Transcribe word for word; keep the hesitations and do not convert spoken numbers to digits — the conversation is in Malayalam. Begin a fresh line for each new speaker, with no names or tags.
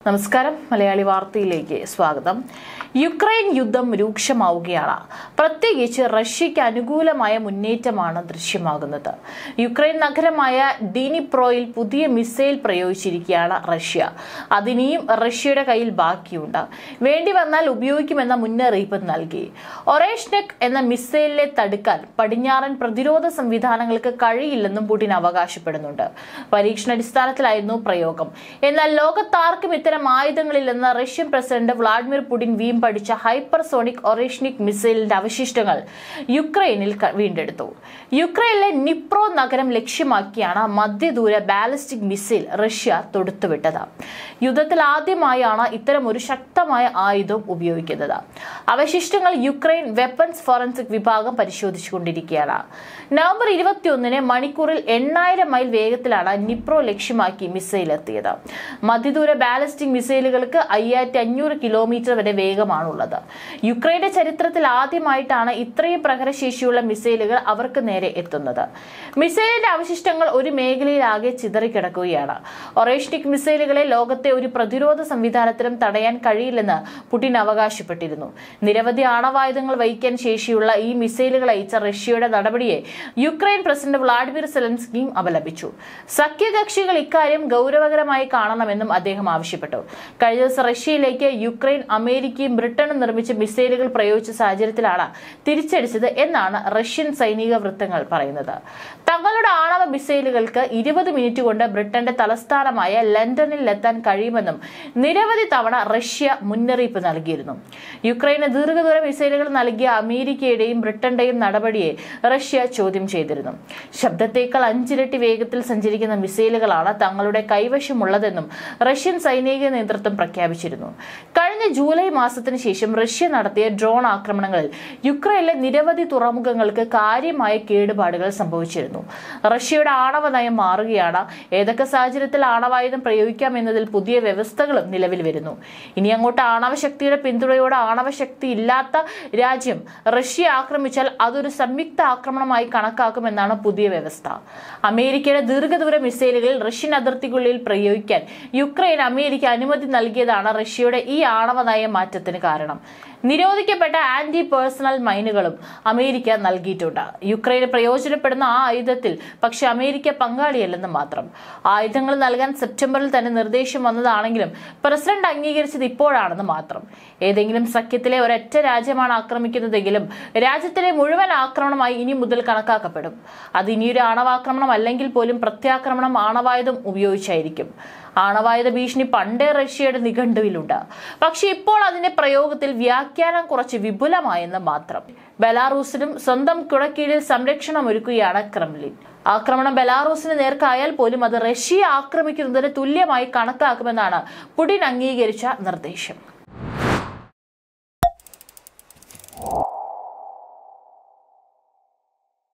നമസ്കാരം മലയാളി വാർത്തയിലേക്ക് സ്വാഗതം. യുക്രൈൻ യുദ്ധം രൂക്ഷമാവുകയാണ്. പ്രത്യേകിച്ച് റഷ്യയ്ക്ക് അനുകൂലമായ മുന്നേറ്റമാണ് ദൃശ്യമാകുന്നത്. യുക്രൈൻ നഗരമായ ഡിനിപ്രോയിൽ പുതിയ മിസൈൽ പ്രയോഗിച്ചിരിക്കുകയാണ് റഷ്യ. അതിനിയും റഷ്യയുടെ കയ്യിൽ ബാക്കിയുണ്ട്. വേണ്ടി വന്നാൽ ഉപയോഗിക്കുമെന്ന മുന്നറിയിപ്പ് നൽകി. ഒറേഷ്നെക് എന്ന മിസൈലിനെ തടുക്കാൻ പടിഞ്ഞാറൻ പ്രതിരോധ സംവിധാനങ്ങൾക്ക് കഴിയില്ലെന്നും പുടിൻ അവകാശപ്പെടുന്നുണ്ട്. പരീക്ഷണാടിസ്ഥാനത്തിലായിരുന്നു പ്രയോഗം. എന്നാൽ ലോകത്താർക്കും ഇത്തരം ആയുധങ്ങളില്ലെന്ന് റഷ്യൻ പ്രസിഡന്റ് വ്ളാഡിമിർ പുടിൻ വീം പഠിച്ച ഹൈപ്പർസോണിക് ഒറേഷ്നിക് മിസൈലിന്റെ അവശിഷ്ടങ്ങൾ യുക്രൈനിൽ വീണ്ടെടുത്തു. യുക്രൈനിലെ നിപ്രോ നഗരം ലക്ഷ്യമാക്കിയാണ് മധ്യദൂര ബാലിസ്റ്റിക് മിസൈൽ റഷ്യ തൊടുത്തുവിട്ടത്. യുദ്ധത്തിൽ ആദ്യമായാണ് ഇത്തരം ഒരു ശക്തമായ ആയുധം ഉപയോഗിക്കുന്നത്. അവശിഷ്ടങ്ങൾ യുക്രൈൻ വെപ്പൺസ് ഫോറൻസിക് വിഭാഗം പരിശോധിച്ചുകൊണ്ടിരിക്കുകയാണ്. നവംബർ ഇരുപത്തിയൊന്നിന് മണിക്കൂറിൽ എണ്ണായിരം മൈൽ വേഗത്തിലാണ് നിപ്രോ ലക്ഷ്യമാക്കി മിസൈൽ എത്തിയത്. മധ്യദൂര ബാലിസ്റ്റിക് മിസൈലുകൾക്ക് അയ്യായിരത്തി അഞ്ഞൂറ് കിലോമീറ്റർ വരെ വേഗമാണുള്ളത്. യുക്രൈന്റെ ചരിത്രത്തിൽ ആദ്യമായിട്ടാണ് ഇത്രയും പ്രഹരശേഷിയുള്ള മിസൈലുകൾ അവർക്ക് നേരെ എത്തുന്നത്. മിസൈലിന്റെ അവശിഷ്ടങ്ങൾ ഒരു മേഖലയിലാകെ ചിതറിക്കിടക്കുകയാണ്. ഒറേഷ്നിക് മിസൈലുകളെ ലോകത്തെ ഒരു പ്രതിരോധ സംവിധാനത്തിനും തടയാൻ കഴിയില്ലെന്ന് പുടിൻ അവകാശപ്പെട്ടിരുന്നു. നിരവധി ആണവായുധങ്ങൾ വഹിക്കാൻ ശേഷിയുള്ള ഈ മിസൈലുകൾ അയച്ച റഷ്യയുടെ നടപടിയെ യുക്രൈൻ പ്രസിഡന്റ് വ്ളാഡിമിർ സെലൻസ്കിയും അപലപിച്ചു. സഖ്യകക്ഷികൾ ഇക്കാര്യം ഗൗരവകരമായി കാണണമെന്നും അദ്ദേഹം ആവശ്യപ്പെട്ടു. കഴിഞ്ഞ ദിവസം റഷ്യയിലേക്ക് യുക്രൈൻ അമേരിക്കയും ബ്രിട്ടനും നിർമ്മിച്ച മിസൈലുകൾ പ്രയോഗിച്ച സാഹചര്യത്തിലാണ് തിരിച്ചടിച്ചത് എന്നാണ് റഷ്യൻ സൈനിക വൃത്തങ്ങൾ പറയുന്നത്. തങ്ങളുടെ ആണവ മിസൈലുകൾക്ക് ഇരുപത് മിനിറ്റ് കൊണ്ട് ബ്രിട്ടന്റെ തലസ്ഥാനമായ ലണ്ടനിൽ എത്താൻ കഴിയുമെന്നും നിരവധി തവണ റഷ്യ മുന്നറിയിപ്പ് നൽകിയിരുന്നു. യുക്രൈന് ദീർഘദൂര മിസൈലുകൾ നൽകിയ അമേരിക്കയുടെയും ബ്രിട്ടന്റെയും നടപടിയെ റഷ്യ ചോദ്യം ചെയ്തിരുന്നു. ശബ്ദത്തേക്കാൾ അഞ്ചിരട്ടി വേഗത്തിൽ സഞ്ചരിക്കുന്ന മിസൈലുകളാണ് തങ്ങളുടെ കൈവശമുള്ളതെന്നും റഷ്യൻ സൈനിക നേതൃത്വം പ്രഖ്യാപിച്ചിരുന്നു. കഴിഞ്ഞ ജൂലൈ മാസത്തിന് ശേഷം റഷ്യ നടത്തിയ ഡ്രോൺ ആക്രമണങ്ങളിൽ യുക്രൈനിലെ നിരവധി തുറമുഖങ്ങൾക്ക് കാര്യമായ കേടുപാടുകൾ സംഭവിച്ചിരുന്നു. റഷ്യയുടെ ആണവ നയം മാറുകയാണ്. ഏതൊക്കെ സാഹചര്യത്തിൽ ആണവായുധം പ്രയോഗിക്കാം എന്നതിൽ പുതിയ വ്യവസ്ഥകളും നിലവിൽ വരുന്നു. ഇനി അങ്ങോട്ട് ആണവശക്തിയുടെ പിന്തുണയോടെ ആണവശക്തി ഇല്ലാത്ത രാജ്യം റഷ്യ ആക്രമിച്ചാൽ അതൊരു സംയുക്ത ആക്രമണമായി കണക്കാക്കുമെന്നാണ് പുതിയ വ്യവസ്ഥ. അമേരിക്കയുടെ ദീർഘദൂര മിസൈലുകൾ റഷ്യൻ അതിർത്തിക്കുള്ളിൽ പ്രയോഗിക്കാൻ യുക്രൈൻ അമേരിക്ക അനുമതി നൽകിയതാണ് റഷ്യയുടെ ഈ ആണവ നയ മാറ്റത്തിന് കാരണം. നിരോധിക്കപ്പെട്ട ആന്റി പേഴ്സണൽ മൈനുകളും അമേരിക്ക നൽകിയിട്ടുണ്ട്. യുക്രൈന് പ്രയോജനപ്പെടുന്ന ആ ആയുധത്തിൽ പക്ഷെ അമേരിക്ക പങ്കാളിയല്ലെന്ന് മാത്രം. ആയുധങ്ങൾ നൽകാൻ സെപ്റ്റംബറിൽ തന്നെ നിർദ്ദേശം വന്നതാണെങ്കിലും പ്രസിഡന്റ് അംഗീകരിച്ചത് ഇപ്പോഴാണെന്ന് മാത്രം. ഏതെങ്കിലും സഖ്യത്തിലെ ഒരൊറ്റ രാജ്യമാണ് ആക്രമിക്കുന്നതെങ്കിലും രാജ്യത്തിലെ മുഴുവൻ ആക്രമണമായി ഇനി മുതൽ കണക്കാക്കപ്പെടും. അത് ഇനിയൊരു ആണവാക്രമണം അല്ലെങ്കിൽ പോലും പ്രത്യാക്രമണം ആണവായുധം ഉപയോഗിച്ചായിരിക്കും. ആണവായുധ ഭീഷണി പണ്ടേ റഷ്യയുടെ നിഘണ്ടുവിലുണ്ട്. പക്ഷെ ഇപ്പോൾ അതിന്റെ പ്രയോഗത്തിൽ വ്യാഖ്യാനം കുറച്ച് വിപുലമായെന്ന് മാത്രം. ബെലാറൂസിനും സ്വന്തം കുടക്കീഴിൽ സംരക്ഷണം ഒരുക്കുകയാണ് ക്രെംലിൻ. ആക്രമണം ബെലാറൂസിന് നേർക്കായാൽ പോലും അത് റഷ്യ ആക്രമിക്കുന്നതിന് തുല്യമായി കണക്കാക്കുമെന്നാണ് പുടിൻ അംഗീകരിച്ച നിർദ്ദേശം.